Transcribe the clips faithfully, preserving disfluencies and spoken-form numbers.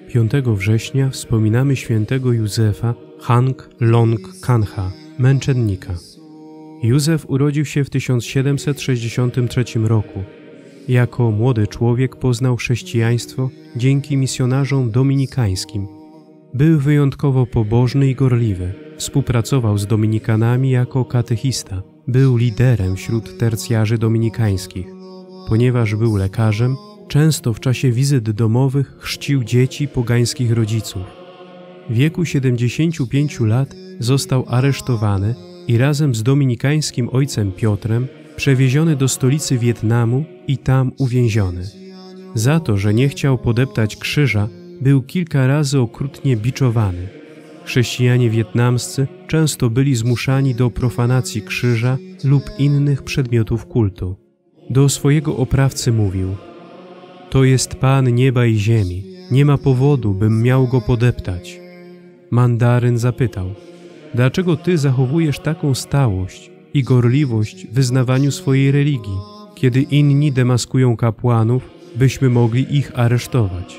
piątego września wspominamy świętego Józefa Hang Long Kanha, męczennika. Józef urodził się w tysiąc siedemset sześćdziesiątym trzecim roku. Jako młody człowiek poznał chrześcijaństwo dzięki misjonarzom dominikańskim. Był wyjątkowo pobożny i gorliwy. Współpracował z dominikanami jako katechista. Był liderem wśród tercjarzy dominikańskich. Ponieważ był lekarzem, często w czasie wizyt domowych chrzcił dzieci pogańskich rodziców. W wieku siedemdziesięciu pięciu lat został aresztowany i razem z dominikańskim ojcem Piotrem przewieziony do stolicy Wietnamu i tam uwięziony. Za to, że nie chciał podeptać krzyża, był kilka razy okrutnie biczowany. Chrześcijanie wietnamscy często byli zmuszani do profanacji krzyża lub innych przedmiotów kultu. Do swojego oprawcy mówił: „To jest Pan nieba i ziemi, nie ma powodu, bym miał go podeptać”. Mandaryn zapytał: „Dlaczego ty zachowujesz taką stałość i gorliwość w wyznawaniu swojej religii, kiedy inni demaskują kapłanów, byśmy mogli ich aresztować?”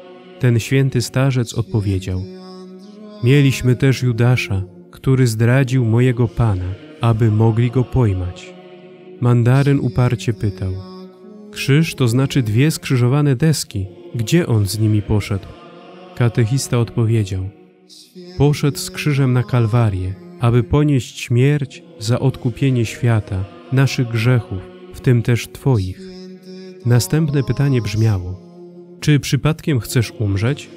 Ten święty starzec odpowiedział: „Mieliśmy też Judasza, który zdradził mojego Pana, aby mogli go pojmać”. Mandaryn uparcie pytał: „Krzyż to znaczy dwie skrzyżowane deski. Gdzie on z nimi poszedł?” Katechista odpowiedział: „Poszedł z krzyżem na Kalwarię, aby ponieść śmierć za odkupienie świata, naszych grzechów, w tym też twoich”. Następne pytanie brzmiało: „Czy przypadkiem chcesz umrzeć?”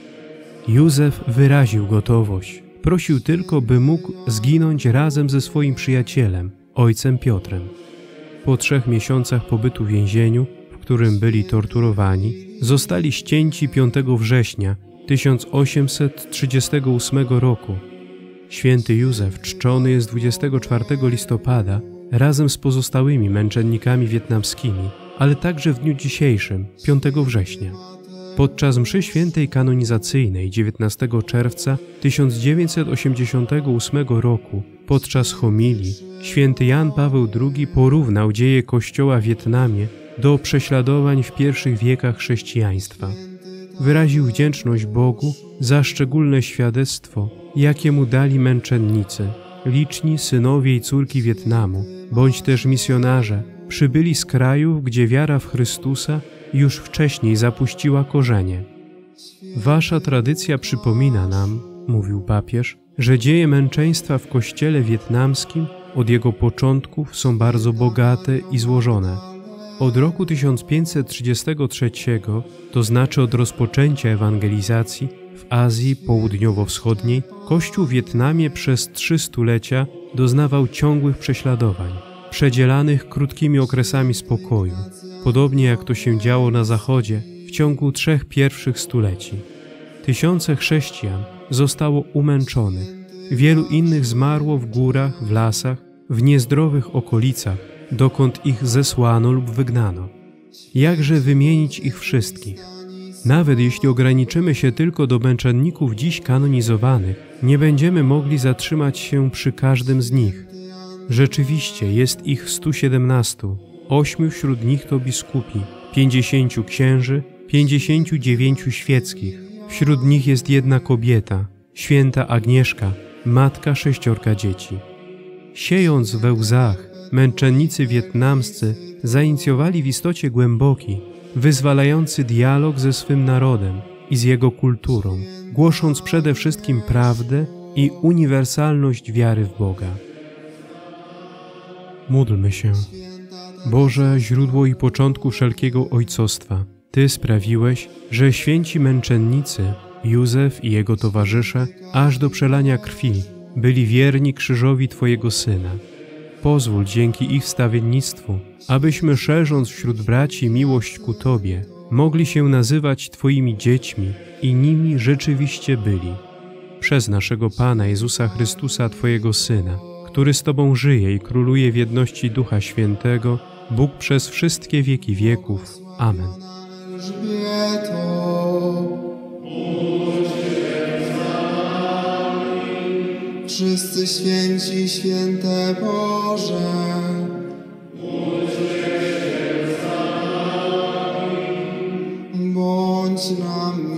Józef wyraził gotowość. Prosił tylko, by mógł zginąć razem ze swoim przyjacielem, ojcem Piotrem. Po trzech miesiącach pobytu w więzieniu, w którym byli torturowani, zostali ścięci piątego września tysiąc osiemset trzydziestego ósmego roku. Święty Józef czczony jest dwudziestego czwartego listopada razem z pozostałymi męczennikami wietnamskimi, ale także w dniu dzisiejszym, piątego września. Podczas mszy świętej kanonizacyjnej dziewiętnastego czerwca tysiąc dziewięćset osiemdziesiątego ósmego roku, podczas homilii, święty Jan Paweł drugi porównał dzieje Kościoła w Wietnamie do prześladowań w pierwszych wiekach chrześcijaństwa. Wyraził wdzięczność Bogu za szczególne świadectwo, jakie mu dali męczennicy, liczni synowie i córki Wietnamu, bądź też misjonarze, przybyli z krajów, gdzie wiara w Chrystusa już wcześniej zapuściła korzenie. „Wasza tradycja przypomina nam”, mówił papież, „że dzieje męczeństwa w Kościele wietnamskim od jego początków są bardzo bogate i złożone. Od roku tysiąc pięćset trzydziestego trzeciego, to znaczy od rozpoczęcia ewangelizacji w Azji Południowo-Wschodniej, Kościół w Wietnamie przez trzy stulecia doznawał ciągłych prześladowań, przedzielanych krótkimi okresami spokoju, podobnie jak to się działo na Zachodzie w ciągu trzech pierwszych stuleci. Tysiące chrześcijan zostało umęczonych, wielu innych zmarło w górach, w lasach, w niezdrowych okolicach, dokąd ich zesłano lub wygnano. Jakże wymienić ich wszystkich? Nawet jeśli ograniczymy się tylko do męczenników dziś kanonizowanych, nie będziemy mogli zatrzymać się przy każdym z nich. Rzeczywiście jest ich stu siedemnastu, ośmiu wśród nich to biskupi, pięćdziesięciu księży, pięćdziesięciu dziewięciu świeckich. Wśród nich jest jedna kobieta, święta Agnieszka, matka sześciorga dzieci. Siejąc we łzach, męczennicy wietnamscy zainicjowali w istocie głęboki, wyzwalający dialog ze swym narodem i z jego kulturą, głosząc przede wszystkim prawdę i uniwersalność wiary w Boga. Módlmy się. Boże, źródło i początku wszelkiego ojcostwa, Ty sprawiłeś, że święci męczennicy, Józef i jego towarzysze, aż do przelania krwi, byli wierni krzyżowi Twojego Syna. Pozwól dzięki ich wstawiennictwu, abyśmy szerząc wśród braci miłość ku Tobie, mogli się nazywać Twoimi dziećmi i nimi rzeczywiście byli. Przez naszego Pana Jezusa Chrystusa, Twojego Syna, który z Tobą żyje i króluje w jedności Ducha Świętego, Bóg przez wszystkie wieki wieków. Amen. Wszyscy święci, święte Boże, bądź nam